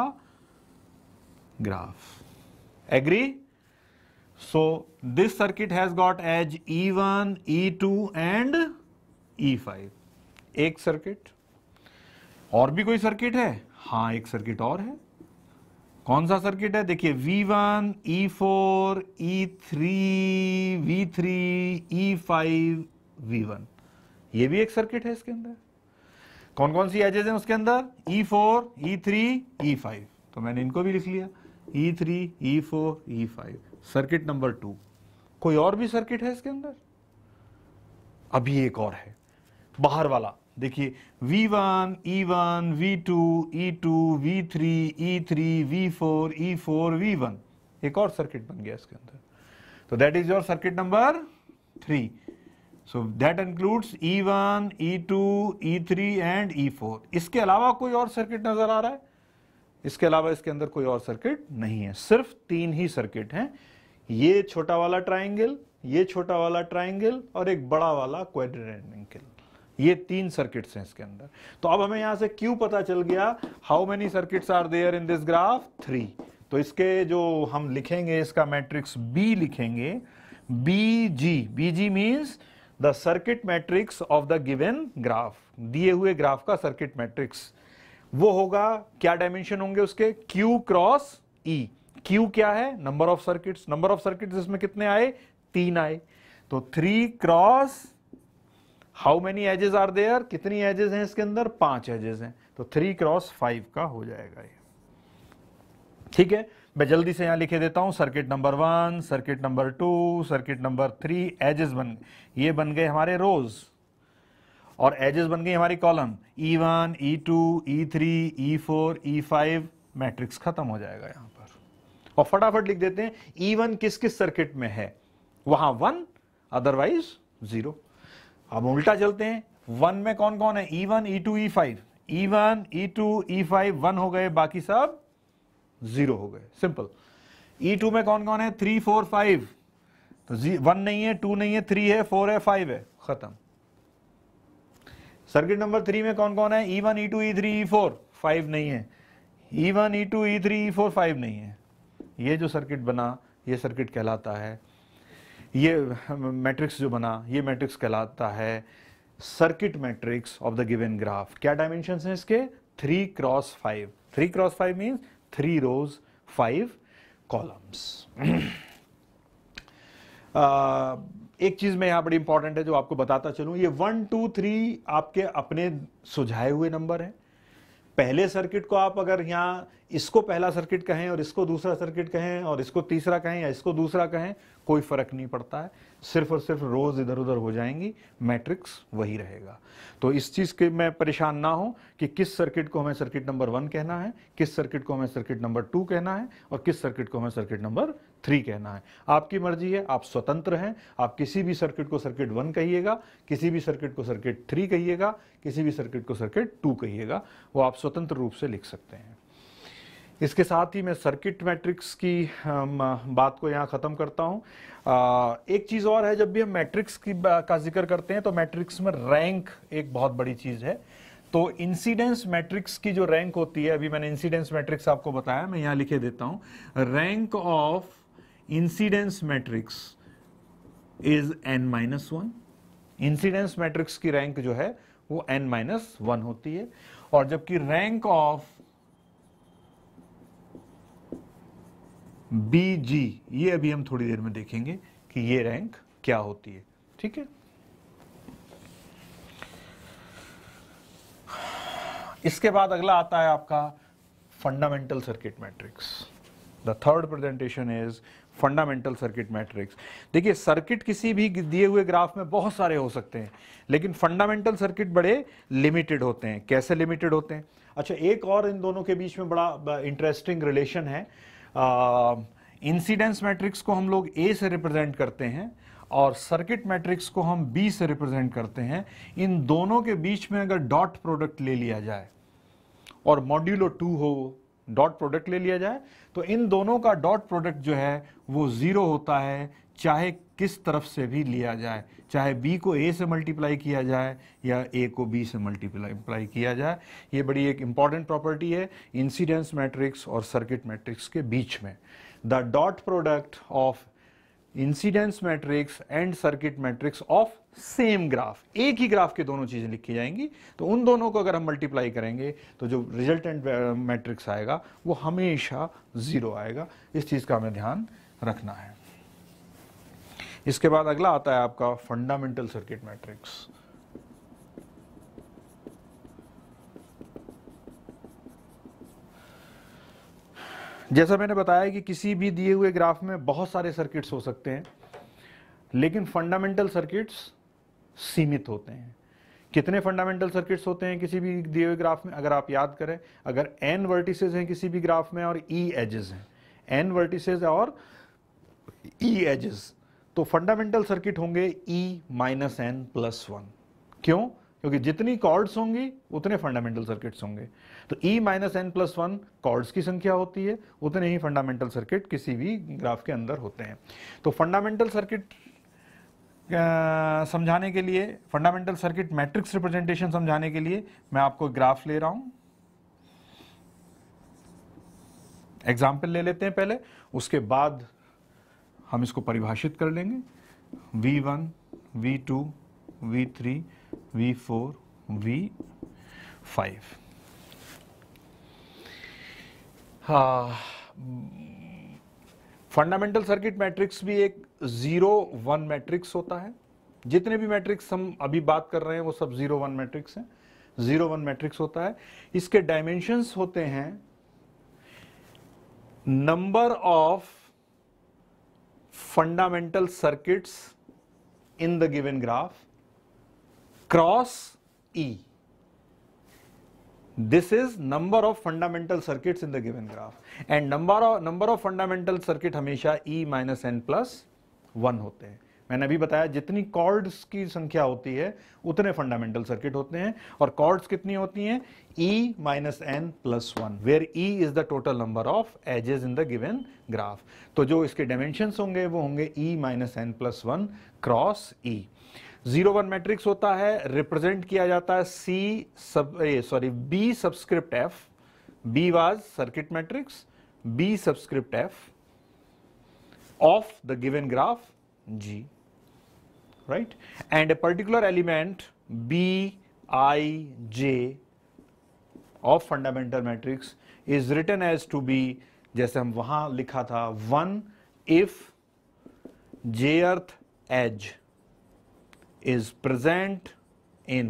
graph. Agree? So this circuit has got edge E one, E two and E five. एक सर्किट. और भी कोई सर्किट है? हाँ, एक सर्किट और है. कौन सा सर्किट है? देखिए V one, E four, E three, V three, E five, V one. ये भी एक सर्किट है इसके अंदर. कौन कौन सी एजेस हैं उसके अंदर? E four, E three, E five. तो मैंने इनको भी लिख लिया. E three, E four, E five. Circuit number two. कोई और भी सर्किट है इसके अंदर? अभी एक और है बाहर वाला. देखिए V one, E one, V two, E two, V three, E three, V four, E four, V one. एक और सर्किट बन गया इसके अंदर. तो that is your circuit number three. So that includes E one, E two, E three and E four. इसके अलावा कोई और सर्किट नजर आ रहा है? इसके अलावा इसके अंदर कोई और सर्किट नहीं है. सिर्फ तीन ही सर्किट हैं. ये छोटा वाला ट्राइंगल, ये छोटा वाला ट्राइंगल और एक बड़ा वाला क्वाड्रेंगल. ये तीन सर्किट्स हैं इसके अंदर. तो अब हमें यहां से क्यों पता चल गया? How many circuits are there in this graph? Three. तो इसके जो हम लिखेंगे, इसका मैट्रिक्स बी लिखेंगे. B G. B G means the circuit matrix of the given graph. दिए हुए ग्राफ का सर्किट मैट्रिक्स वो होगा. क्या डायमेंशन होंगे उसके? Q cross E. Q क्या है? Number of circuits. Number of circuits इसमें कितने आए? तीन आए. तो three cross how many edges are there? कितनी एजेस हैं इसके अंदर? पांच एजेस हैं. तो थ्री क्रॉस फाइव का हो जाएगा ये. ठीक है, मैं जल्दी से यहां लिखे देता हूं. Circuit number one, circuit number two, circuit number three. Edges बन ये बन गए हमारे रोज और एजेस बन गई हमारी column. E one, E two, E three, E four, E five. Matrix खत्म हो जाएगा यहां पर. और फटाफट लिख देते हैं ई वन किस किस सर्किट में है. वहां वन, अदरवाइज जीरो. अब उल्टा चलते हैं. वन में कौन कौन है? E one, E two, E five. E one, E two, E five one हो गए, बाकी सब जीरो हो गए. सिंपल. ई टू में कौन कौन है? Three, four, five. तो वन नहीं है, टू नहीं है, थ्री है, फोर है, फाइव है. खत्म. सर्किट नंबर थ्री में कौन कौन है? E one, E two, E three, E four. Five नहीं है. E one, E two, E three, E four, five नहीं है. ये जो सर्किट बना, ये सर्किट कहलाता है, ये मैट्रिक्स जो बना, ये मैट्रिक्स कहलाता है circuit matrix of the given graph. क्या डायमेंशंस हैं इसके? Three cross five. Three cross five means three rows, five columns. एक चीज में यहां बड़ी इंपॉर्टेंट है जो आपको बताता चलूं. ये वन, टू, थ्री आपके अपने सुझाए हुए नंबर हैं. पहले सर्किट को आप अगर यहां इसको पहला सर्किट कहें और इसको दूसरा सर्किट कहें और इसको तीसरा कहें या इसको दूसरा कहें, कोई फर्क नहीं पड़ता है. सिर्फ और सिर्फ रोज इधर उधर हो जाएंगी, मैट्रिक्स वही रहेगा. तो इस चीज के मैं परेशान ना हो कि किस सर्किट को हमें सर्किट नंबर वन कहना है, किस सर्किट को हमें सर्किट नंबर टू कहना है और किस सर्किट को हमें सर्किट नंबर थ्री कहना है. आपकी मर्जी है, आप स्वतंत्र हैं. आप किसी भी सर्किट को सर्किट वन कहिएगा, किसी भी सर्किट को सर्किट थ्री कहिएगा, किसी भी सर्किट को सर्किट टू कहिएगा. वो आप स्वतंत्र रूप से लिख सकते हैं. इसके साथ ही मैं सर्किट मैट्रिक्स की बात को यहाँ ख़त्म करता हूँ। आ, एक चीज़ और है, जब भी हम मैट्रिक्स की का जिक्र करते हैं तो मैट्रिक्स में रैंक एक बहुत बड़ी चीज़ है। तो इंसिडेंस मैट्रिक्स की जो रैंक होती है, अभी मैंने इंसिडेंस मैट्रिक्स आपको बताया, मैं यहाँ लिखे देता हूँ, rank of incidence matrix is n minus one. Incidence matrix की रैंक जो है वो एन माइनस वन होती है, और जबकि रैंक ऑफ बी जी, ये अभी हम थोड़ी देर में देखेंगे कि ये रैंक क्या होती है। ठीक है, इसके बाद अगला आता है आपका fundamental circuit matrix. The third presentation is fundamental circuit matrix. देखिए, सर्किट किसी भी दिए हुए ग्राफ में बहुत सारे हो सकते हैं, लेकिन फंडामेंटल सर्किट बड़े लिमिटेड होते हैं। कैसे लिमिटेड होते हैं? अच्छा, एक और इन दोनों के बीच में बड़ा इंटरेस्टिंग रिलेशन है। इंसिडेंस मैट्रिक्स को हम लोग ए से रिप्रेजेंट करते हैं और सर्किट मैट्रिक्स को हम बी से रिप्रेजेंट करते हैं। इन दोनों के बीच में अगर डॉट प्रोडक्ट ले लिया जाए और मॉड्यूलो टू हो, डॉट प्रोडक्ट ले लिया जाए, तो इन दोनों का डॉट प्रोडक्ट जो है वो जीरो होता है, चाहे किस तरफ से भी लिया जाए, चाहे b को a से मल्टीप्लाई किया जाए या a को b से मल्टीप्लाई किया जाए। ये बड़ी एक इंपॉर्टेंट प्रॉपर्टी है इंसिडेंस मैट्रिक्स और सर्किट मैट्रिक्स के बीच में। The dot product of incidence matrix and circuit matrix of same graph, एक ही ग्राफ के दोनों चीजें लिखी जाएंगी, तो उन दोनों को अगर हम मल्टीप्लाई करेंगे तो जो रिजल्टेंट मैट्रिक्स आएगा वो हमेशा जीरो आएगा। इस चीज का हमें ध्यान रखना है। इसके बाद अगला आता है आपका फंडामेंटल सर्किट मैट्रिक्स। जैसा मैंने बताया कि किसी भी दिए हुए ग्राफ में बहुत सारे सर्किट्स हो सकते हैं, लेकिन फंडामेंटल सर्किट्स सीमित होते हैं। कितने फंडामेंटल सर्किट्स होते हैं किसी भी दिए हुए ग्राफ में? अगर आप याद करें, अगर n वर्टिसेस हैं किसी भी ग्राफ में और e एजेस हैं, n वर्टिसेस और e एजेस, तो फंडामेंटल सर्किट होंगे e minus N plus one. क्यों? क्योंकि जितनी कॉर्ड्स होंगी उतने फंडामेंटल सर्किट्स होंगे। तो e minus N plus one chords की संख्या होती है, उतने ही फंडामेंटल सर्किट किसी भी ग्राफ के अंदर होते हैं। तो फंडामेंटल सर्किट समझाने के लिए, फंडामेंटल सर्किट मैट्रिक्स रिप्रेजेंटेशन समझाने के लिए मैं आपको ग्राफ ले रहा हूं। एग्जाम्पल ले लेते हैं पहले, उसके बाद हम इसको परिभाषित कर लेंगे। V one, V two, V three, V four, V five. हाँ, फंडामेंटल सर्किट मैट्रिक्स भी एक जीरो वन मैट्रिक्स होता है। जितने भी मैट्रिक्स हम अभी बात कर रहे हैं वो सब जीरो वन मैट्रिक्स हैं, जीरो वन मैट्रिक्स होता है। इसके डायमेंशंस होते हैं number of fundamental circuits in the given graph cross E. This is number of fundamental circuits in the given graph, and number of number of fundamental circuit हमेशा E minus n plus one होते हैं। मैंने अभी बताया जितनी कॉर्ड्स की संख्या होती है उतने फंडामेंटल सर्किट होते हैं, और कॉर्ड्स कितनी होती हैं? E minus n plus one, where E is the total number of edges in the given graph। तो जो इसके डायमेंशंस होंगे वो होंगे E minus n plus one cross E। Zero one matrix होता है, रिप्रेजेंट किया जाता है C sub sorry B subscript F. B was circuit matrix, B subscript F of the given graph G, right? And a particular element B I J of fundamental matrix is written as to be, जैसे हम वहां लिखा था, one if jth edge is present in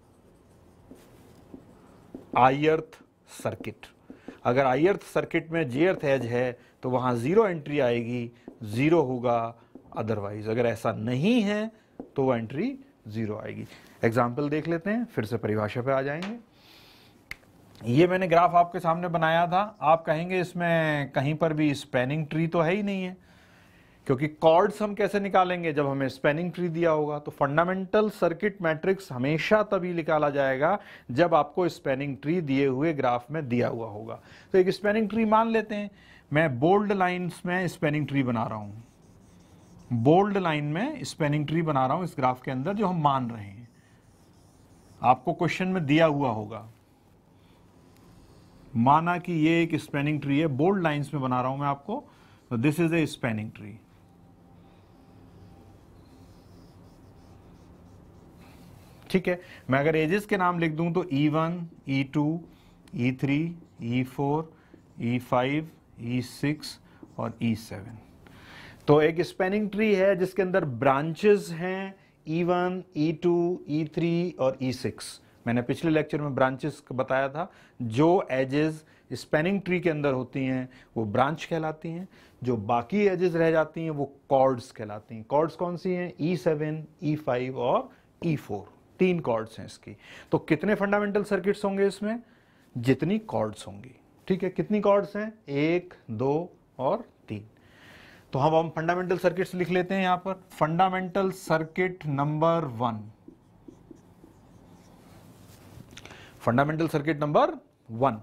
ith circuit। अगर ith सर्किट में jth एज है तो वहां जीरो एंट्री आएगी, जीरो होगा, अदरवाइज अगर ऐसा नहीं है तो वो एंट्री जीरो आएगी। एग्जाम्पल देख लेते हैं, फिर से परिभाषा पे आ जाएंगे। ये मैंने ग्राफ आपके सामने बनाया था। आप कहेंगे इसमें कहीं पर भी स्पैनिंग ट्री तो है ही नहीं है, क्योंकि कॉर्ड्स हम कैसे निकालेंगे, जब हमें स्पैनिंग ट्री दिया होगा। तो फंडामेंटल सर्किट मैट्रिक्स हमेशा तभी निकाला जाएगा जब आपको स्पैनिंग ट्री दिए हुए ग्राफ में दिया हुआ होगा। तो एक स्पैनिंग ट्री मान लेते हैं, मैं बोल्ड लाइंस में स्पैनिंग ट्री बना रहा हूं, बोल्ड लाइन में स्पैनिंग ट्री बना रहा हूं इस ग्राफ के अंदर जो हम मान रहे हैं, आपको क्वेश्चन में दिया हुआ होगा। माना कि ये एक स्पैनिंग ट्री है, बोल्ड लाइंस में बना रहा हूं मैं आपको, तो this is a spanning tree. ठीक है, मैं अगर एजेस के नाम लिख दूं तो E one, E two, E three, E four, E five, E six और ई सेवन। तो एक स्पैनिंग ट्री है जिसके अंदर ब्रांचेस हैं E one, E two, E three और ई सिक्स। मैंने पिछले लेक्चर में ब्रांचेस बताया था, जो एजेस स्पैनिंग ट्री के अंदर होती हैं वो ब्रांच कहलाती हैं, जो बाकी एजेस रह जाती हैं वो कॉर्ड्स कहलाती हैं। कॉर्ड्स कौन सी हैं, ई सेवन, ई फाइव और ई फोर, तीन कॉर्ड्स हैं इसकी। तो कितने फंडामेंटल सर्किट्स होंगे इसमें, जितनी कॉर्ड्स होंगी। ठीक है, कितनी कॉर्ड्स हैं, एक, दो और तीन। तो हम हम फंडामेंटल सर्किट्स लिख लेते हैं यहां पर। Fundamental circuit number one, fundamental circuit number one,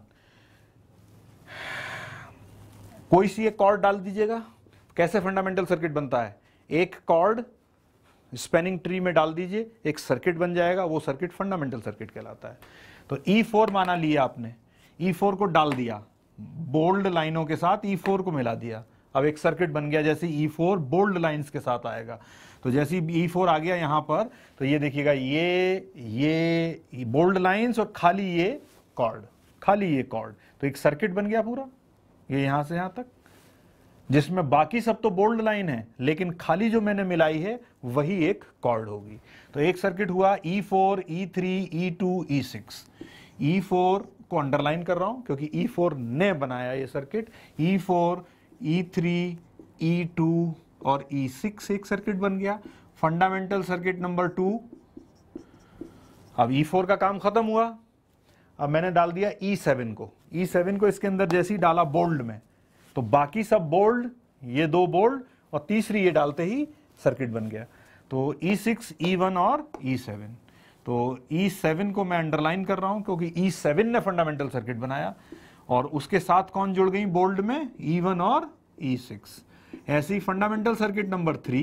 कोई सी एक कॉर्ड डाल दीजिएगा। कैसे फंडामेंटल सर्किट बनता है, एक कॉर्ड स्पैनिंग ट्री में डाल दीजिए, एक सर्किट बन जाएगा, वो सर्किट फंडामेंटल सर्किट कहलाता है। तो ई फोर माना लिया आपने, ई फोर को डाल दिया, बोल्ड लाइनों के साथ ई फोर को मिला दिया, अब एक सर्किट बन गया। जैसे ई फोर बोल्ड लाइंस के साथ आएगा, तो जैसे ई फोर आ गया यहां पर, तो ये देखिएगा ये ये बोल्ड लाइंस और खाली ये कॉर्ड, खाली ये कॉर्ड, तो एक सर्किट बन गया पूरा, ये यहां से यहां तक, जिसमें बाकी सब तो बोल्ड लाइन है लेकिन खाली जो मैंने मिलाई है वही एक कॉर्ड होगी। तो एक सर्किट हुआ E four, E three, E two, E six. E four को अंडरलाइन कर रहा हूं क्योंकि ई फोर ने बनाया ये circuit. E four, E three, E two और ई सिक्स एक सर्किट बन गया। फंडामेंटल सर्किट नंबर टू, अब ई फोर का काम खत्म हुआ, अब मैंने डाल दिया ई सेवन को। ई सेवन को इसके अंदर जैसे ही डाला बोल्ड में, तो बाकी सब बोल्ड, ये दो बोल्ड और तीसरी ये डालते ही सर्किट बन गया। तो ई सिक्स, ई वन और ई सेवन। तो ई सेवन को मैं अंडरलाइन कर रहा हूं क्योंकि ई सेवन ने फंडामेंटल सर्किट बनाया, और उसके साथ कौन जुड़ गई बोल्ड में, ई वन और ई सिक्स। ऐसे ही फंडामेंटल सर्किट नंबर थ्री,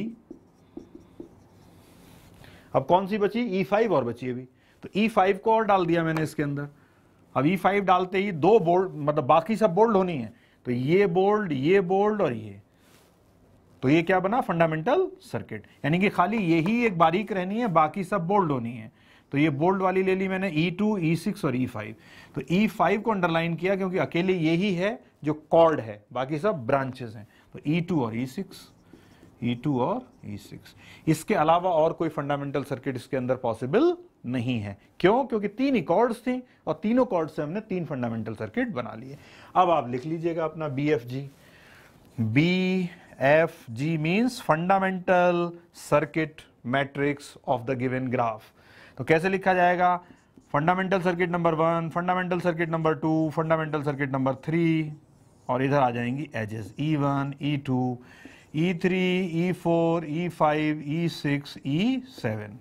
अब कौन सी बची, ई फाइव और बची अभी, तो ई फाइव को और डाल दिया मैंने इसके अंदर। अब ई फाइव डालते ही दो बोल्ड, मतलब बाकी सब बोल्ड होनी है, तो ये बोल्ड, ये बोल्ड और ये, तो ये क्या बना, फंडामेंटल सर्किट। यानी कि खाली यही एक बारीक रहनी है, बाकी सब बोल्ड होनी है। तो ये बोल्ड वाली ले ली मैंने, ई टू, ई सिक्स और ई फाइव। तो ई फाइव को अंडरलाइन किया क्योंकि अकेले यही है जो कॉर्ड है, बाकी सब ब्रांचेस हैं। तो ई टू और ई सिक्स, ई टू और ई सिक्स। इसके अलावा और कोई फंडामेंटल सर्किट इसके अंदर पॉसिबल नहीं है। क्यों, क्योंकि तीन ही कॉर्ड्स थी और तीनों कॉर्ड से हमने तीन फंडामेंटल सर्किट बना लिए। अब आप लिख लीजिएगा अपना B F G. B F G means fundamental circuit matrix of the given graph. तो कैसे लिखा जाएगा, fundamental circuit number one, fundamental circuit number two, fundamental circuit number three, और इधर आ जाएंगी edges E one, E two, E three, E four, E five, E six, E seven.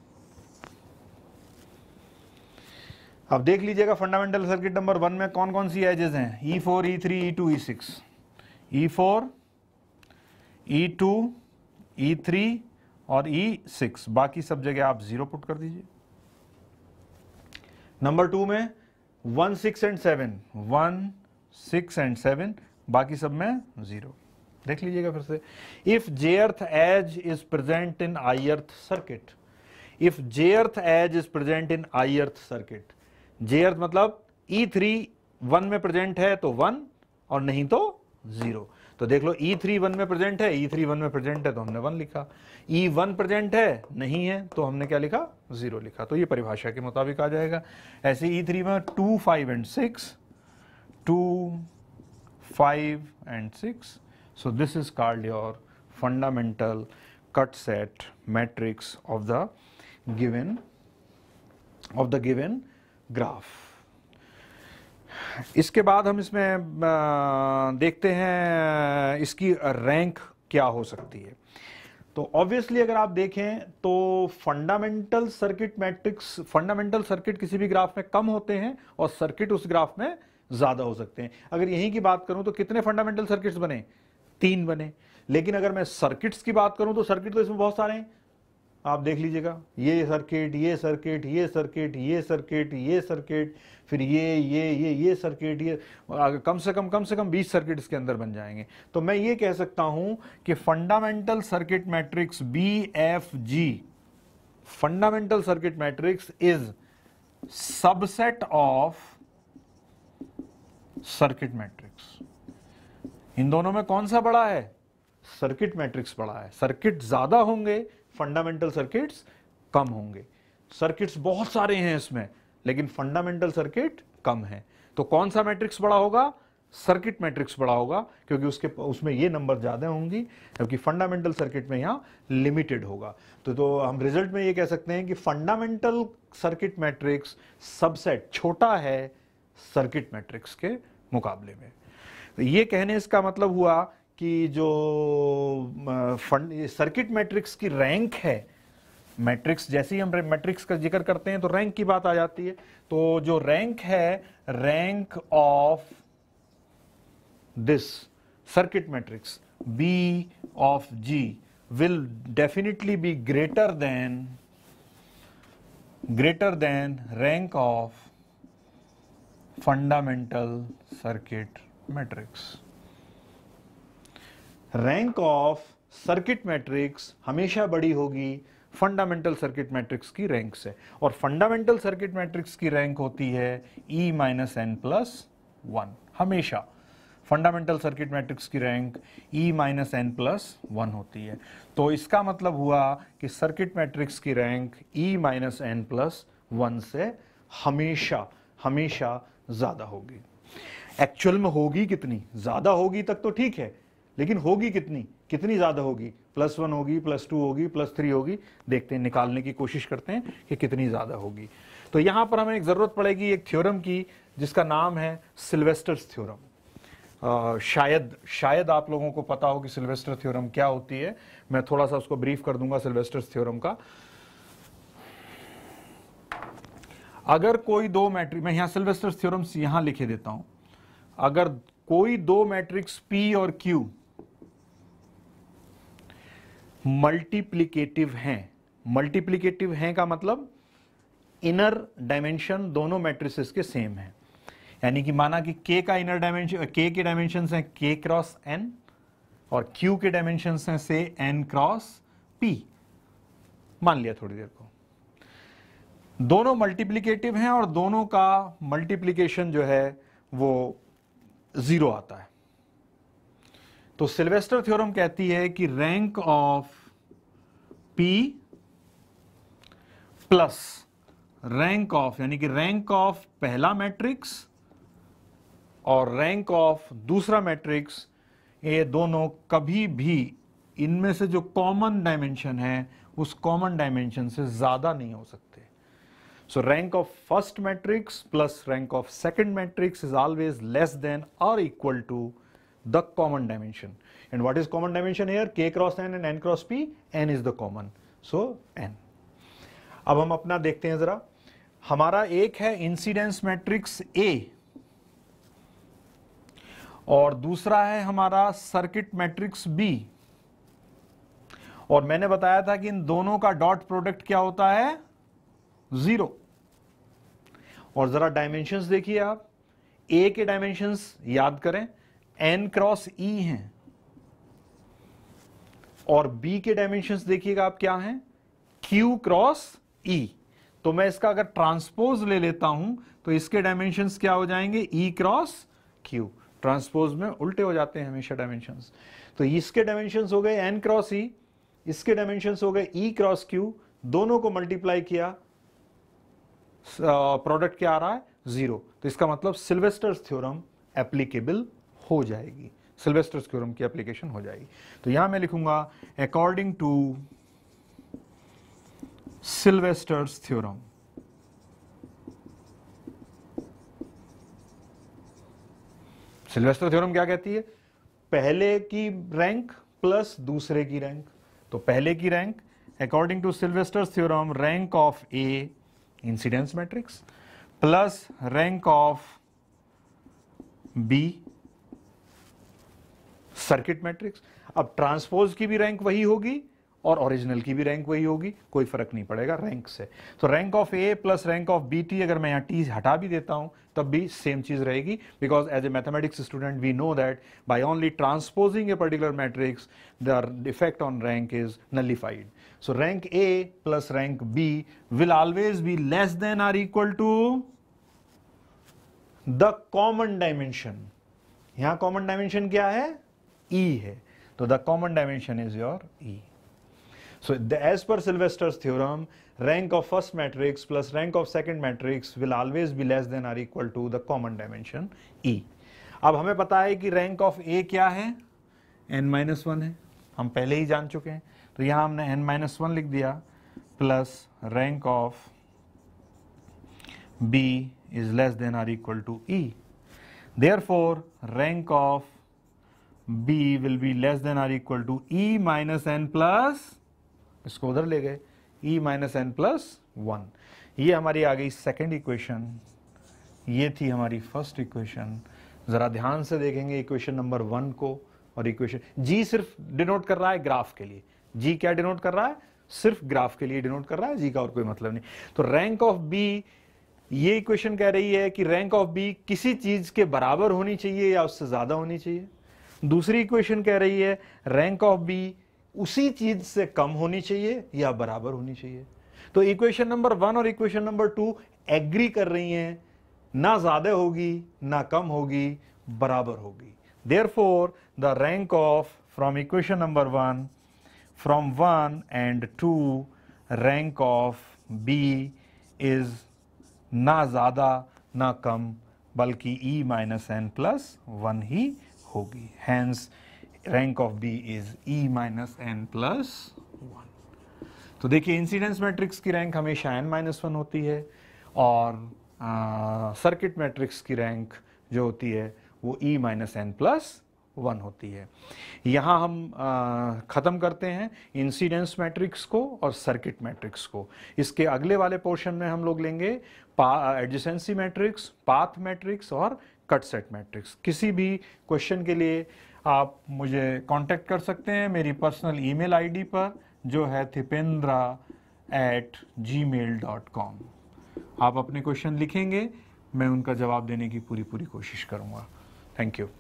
अब देख लीजिएगा फंडामेंटल सर्किट नंबर वन में कौन कौन सी एजेस हैं, E four, E three, E two, E six. E four, E two, E three और ई सिक्स, बाकी सब जगह आप जीरो पुट कर दीजिए। नंबर टू में one, six and seven, one, six and seven, बाकी सब में जीरो। देख लीजिएगा फिर से, if jth edge is present in ith circuit, if jth edge is present in ith circuit, jth मतलब ई थ्री वन में प्रेजेंट है तो वन और नहीं तो जीरो। तो देख लो ई थ्री वन में प्रेजेंट है, ई थ्री वन में प्रेजेंट है तो हमने वन लिखा, ई वन प्रेजेंट है नहीं है तो हमने क्या लिखा, जीरो लिखा। तो ये परिभाषा के मुताबिक आ जाएगा। ऐसे ई थ्री में two, five and six, two, five and six. So this is called your fundamental cut set matrix of the given of the given graph. इसके बाद हम इसमें देखते हैं इसकी रैंक क्या हो सकती है। तो ऑब्वियसली अगर आप देखें तो fundamental circuit matrix, fundamental circuit किसी भी ग्राफ में कम होते हैं और सर्किट उस ग्राफ में ज्यादा हो सकते हैं। अगर यहीं की बात करूं तो कितने फंडामेंटल सर्किट्स बने, तीन बने। लेकिन अगर मैं सर्किट्स की बात करूं तो सर्किट तो इसमें बहुत सारे हैं, आप देख लीजिएगा, ये सर्किट, ये सर्किट, ये सर्किट, ये सर्किट, ये सर्किट, फिर ये ये ये ये सर्किट, ये कम से कम कम से कम बीस सर्किट इसके अंदर बन जाएंगे। तो मैं ये कह सकता हूं कि fundamental circuit matrix B F G, fundamental circuit matrix is subset of circuit matrix. इन दोनों में कौन सा बड़ा है, सर्किट मैट्रिक्स बड़ा है। सर्किट ज्यादा होंगे, फंडामेंटल सर्किट्स कम होंगे। सर्किट्स बहुत सारे हैं इसमें, लेकिन फंडामेंटल सर्किट कम है। तो कौन सा मैट्रिक्स बड़ा होगा, सर्किट मैट्रिक्स बड़ा होगा, क्योंकि उसके उसमें ये नंबर ज्यादा होंगी, जबकि फंडामेंटल सर्किट में यहां लिमिटेड होगा। तो, तो हम रिजल्ट में ये कह सकते हैं कि फंडामेंटल सर्किट मैट्रिक्स सबसेट छोटा है सर्किट मैट्रिक्स के मुकाबले में। तो ये कहने इसका मतलब हुआ कि जो फंड सर्किट मैट्रिक्स की रैंक है, मैट्रिक्स जैसे ही हम मैट्रिक्स का जिक्र करते हैं तो रैंक की बात आ जाती है। तो जो रैंक है, rank of this circuit matrix B of G will definitely be greater than greater than rank of fundamental circuit matrix. Rank of circuit matrix हमेशा बड़ी होगी फंडामेंटल सर्किट मैट्रिक्स की रैंक से, और फंडामेंटल सर्किट मैट्रिक्स की रैंक होती है E minus N plus one. हमेशा फंडामेंटल सर्किट मैट्रिक्स की rank E minus N plus one होती है। तो इसका मतलब हुआ कि सर्किट मैट्रिक्स की rank E minus N plus one से हमेशा हमेशा ज्यादा होगी। एक्चुअल में होगी कितनी, ज्यादा होगी तक तो ठीक है, लेकिन होगी कितनी, कितनी ज्यादा होगी, प्लस वन होगी, प्लस टू होगी, प्लस थ्री होगी, देखते हैं, निकालने की कोशिश करते हैं कि कितनी ज्यादा होगी। तो यहां पर हमें एक जरूरत पड़ेगी एक थ्योरम की, जिसका नाम है सिल्वेस्टर्स थ्योरम। शायद शायद आप लोगों को पता हो कि सिल्वेस्टर थ्योरम क्या होती है। मैं थोड़ा सा उसको ब्रीफ कर दूंगा सिल्वेस्टर्स थ्योरम का। अगर कोई दो मैट्रिक्स, मैं यहां सिल्वेस्टर्स थ्योरम यहां लिखे देता हूं, अगर कोई दो मैट्रिक्स P और Q मल्टीप्लिकेटिव हैं, मल्टीप्लिकेटिव हैं का मतलब इनर डायमेंशन दोनों मैट्रिसेस के सेम है। यानी कि माना कि K का इनर डायमेंशन, K के डायमेंशंस हैं K क्रॉस N और Q के डायमेंशंस हैं से N क्रॉस P, मान लिया थोड़ी देर को। दोनों मल्टीप्लिकेटिव हैं और दोनों का मल्टीप्लिकेशन जो है वो जीरो आता है। तो सिल्वेस्टर थ्योरम कहती है कि rank of P plus rank of, यानी कि रैंक ऑफ पहला मैट्रिक्स और रैंक ऑफ दूसरा मैट्रिक्स, ये दोनों कभी भी इनमें से जो कॉमन डायमेंशन है उस कॉमन डायमेंशन से ज्यादा नहीं हो सकते। So rank of first matrix plus rank of second matrix is always less than or equal to the common dimension. And what is common dimension here? K cross N and N cross P. N is the common. So N. अब हम अपना देखते हैं जरा। हमारा एक है इंसिडेंस मैट्रिक्स A और दूसरा है हमारा सर्किट मैट्रिक्स B। और मैंने बताया था कि इन दोनों का डॉट प्रोडक्ट क्या होता है, जीरो। और जरा डायमेंशंस देखिए आप, ए के डायमेंशंस याद करें एन क्रॉस ई हैं और बी के डायमेंशंस देखिएगा आप क्या हैं, क्यू क्रॉस ई। तो मैं इसका अगर ट्रांसपोज ले लेता हूं तो इसके डायमेंशंस क्या हो जाएंगे, ई क्रॉस क्यू। ट्रांसपोज में उल्टे हो जाते हैं हमेशा डायमेंशंस। तो इसके डायमेंशंस हो गए एन क्रॉस ई, इसके डायमेंशंस हो गए ई क्रॉस क्यू, दोनों को मल्टीप्लाई किया, प्रोडक्ट क्या आ रहा है, जीरो। तो इसका मतलब सिल्वेस्टर्स थ्योरम एप्लीकेबल हो जाएगी, सिल्वेस्टर्स थ्योरम की एप्लीकेशन हो जाएगी। तो यहां मैं लिखूंगा according to Sylvester's theorem, Sylvester theorem क्या कहती है, पहले की रैंक प्लस दूसरे की रैंक। तो पहले की rank according to Sylvester's theorem rank of A incidence matrix plus rank of B circuit matrix. अब ट्रांसपोज की भी रैंक वही होगी और ओरिजिनल की भी रैंक वही होगी, कोई फर्क नहीं पड़ेगा रैंक से। तो rank of A plus rank of B T, अगर मैं यहाँ टी हटा भी देता हूं तब भी सेम चीज रहेगी, because as a mathematics student we know that by only transposing a particular matrix the effect on rank is nullified. So rank A plus rank B will always be less than or equal to the common dimension. यहां कॉमन डायमेंशन क्या है? E है, तो the common dimension is your E. So the, as per Sylvester's theorem, rank of first matrix plus rank of second matrix will always be less than or equal to the common dimension E. अब हमें पता है कि rank of A क्या है? n minus वन है, हम पहले ही जान चुके हैं, तो यहाँ हमने n minus वन लिख दिया plus rank of B is less than or equal to E. Therefore, rank of B will be less than or equal to E minus n plus, इसको उधर ले गए, E minus N plus one. ये हमारी आ गई सेकेंड इक्वेशन, ये थी हमारी फर्स्ट इक्वेशन। जरा ध्यान से देखेंगे इक्वेशन नंबर वन को और इक्वेशन जी सिर्फ डिनोट कर रहा है ग्राफ के लिए। जी क्या डिनोट कर रहा है? सिर्फ ग्राफ के लिए डिनोट कर रहा है, जी का और कोई मतलब नहीं। तो रैंक ऑफ बी, ये इक्वेशन कह रही है कि रैंक ऑफ बी किसी चीज के बराबर होनी चाहिए या उससे ज्यादा होनी चाहिए। दूसरी इक्वेशन कह रही है रैंक ऑफ बी उसी चीज से कम होनी चाहिए या बराबर होनी चाहिए। तो इक्वेशन नंबर वन और इक्वेशन नंबर टू एग्री कर रही हैं, ना ज्यादा होगी ना कम होगी, बराबर होगी। Therefore the rank of from equation number one from one and two rank of B is ना ज्यादा ना कम बल्कि E minus N plus one ही होगी। Hence rank of B is E minus N plus one. तो देखिए इंसिडेंस मैट्रिक्स की रैंक हमेशा एन माइनस वन होती है और सर्किट मैट्रिक्स की रैंक जो होती है वो E minus N plus one होती है। यहाँ हम आ, ख़त्म करते हैं इंसिडेंस मैट्रिक्स को और सर्किट मैट्रिक्स को। इसके अगले वाले पोर्शन में हम लोग लेंगे एडजेसेंसी मैट्रिक्स, पाथ मैट्रिक्स और कट सेट मैट्रिक्स। किसी भी क्वेश्चन के लिए आप मुझे कांटेक्ट कर सकते हैं मेरी पर्सनल ईमेल आईडी पर जो है Thipendra at Gmail dot com. आप अपने क्वेश्चन लिखेंगे, मैं उनका जवाब देने की पूरी पूरी कोशिश करूँगा। Thank you.